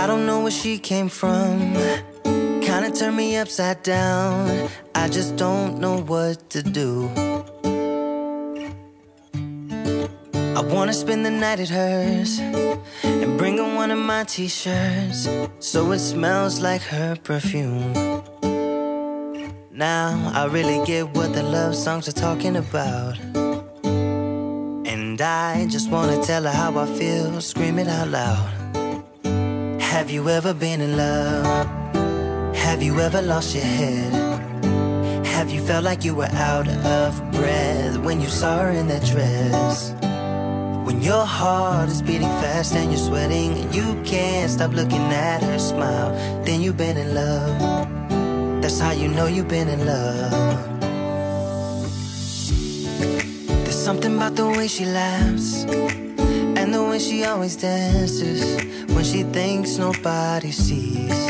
don't know where she came from. Kinda turned me upside down. I just don't know what to do. I wanna spend the night at hers and bring her one of my t-shirts so it smells like her perfume. Now I really get what the love songs are talking about, and I just wanna tell her how I feel, scream it out loud. Have you ever been in love? Have you ever lost your head? Have you felt like you were out of breath when you saw her in that dress? When your heart is beating fast and you're sweating and you can't stop looking at her smile, then you've been in love. That's how you know you've been in love. There's something about the way she laughs and the way she always dances when she thinks nobody sees.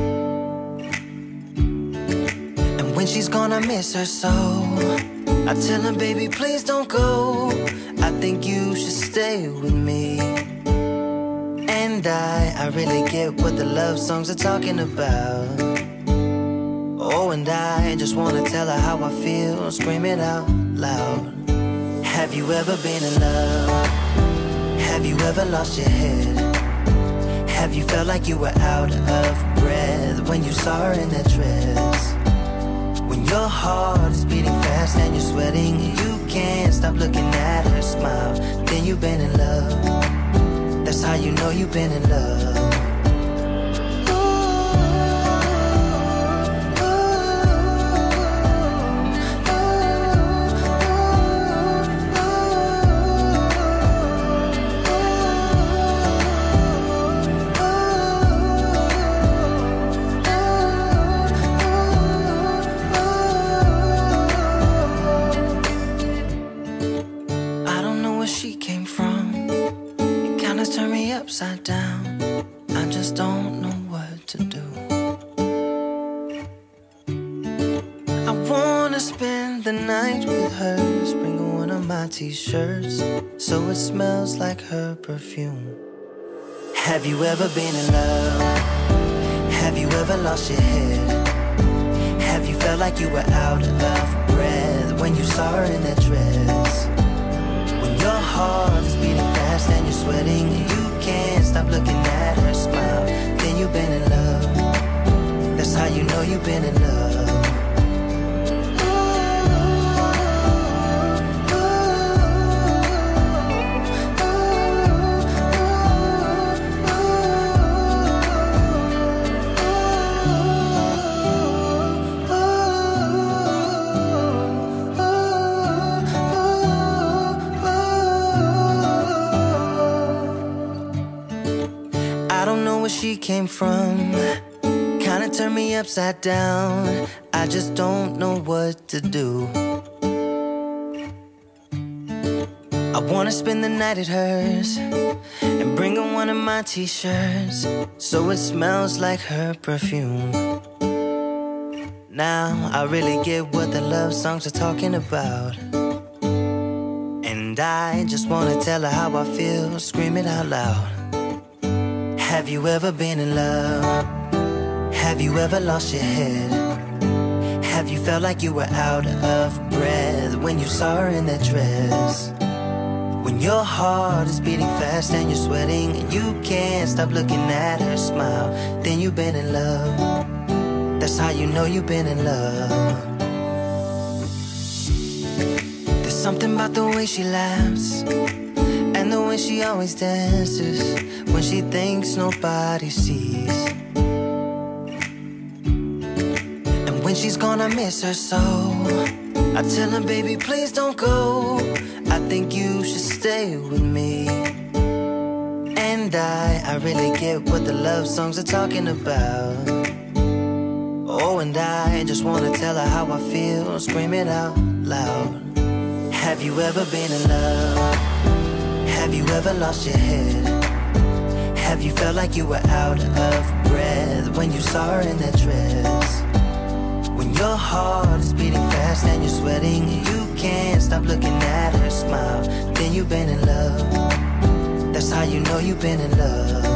And when she's gone I miss her so. I tell her, baby, please don't go. I think you should stay with me. And I really get what the love songs are talking about. Oh, and I just wanna tell her how I feel, scream it out loud. Have you ever been in love? Have you ever lost your head? Have you felt like you were out of breath when you saw her in that dress? When your heart is beating fast and you're sweating and you can't stop looking at her smile, then you've been in love. That's how you know you've been in love. Turn me upside down. I just don't know what to do. I wanna spend the night with her, bring her one of my t-shirts so it smells like her perfume. Have you ever been in love? Have you ever lost your head? Have you felt like you were out of breath when you saw her in that dress? When your heart is beating fast and you're sweating and you can't stop looking at her smile, then you've been in love. That's how you know you've been in love. I don't know where she came from. Kinda turned me upside down. I just don't know what to do. I wanna spend the night at hers and bring her one of my t-shirts so it smells like her perfume. Now I really get what the love songs are talking about, and I just wanna tell her how I feel, scream it out loud. Have you ever been in love? Have you ever lost your head? Have you felt like you were out of breath when you saw her in that dress? When your heart is beating fast and you're sweating and you can't stop looking at her smile, then you've been in love. That's how you know you've been in love. There's something about the way she laughs and the way she always dances when she thinks nobody sees. And when she's gone I miss her so. I tell her, baby, please don't go. I think you should stay with me. And I really get what the love songs are talking about. Oh, and I just wanna tell her how I feel, scream it out loud. Have you ever been in love? Have you ever lost your head? Have you felt like you were out of breath when you saw her in that dress? When your heart is beating fast and you're sweating and you can't stop looking at her smile, then you've been in love. That's how you know you've been in love.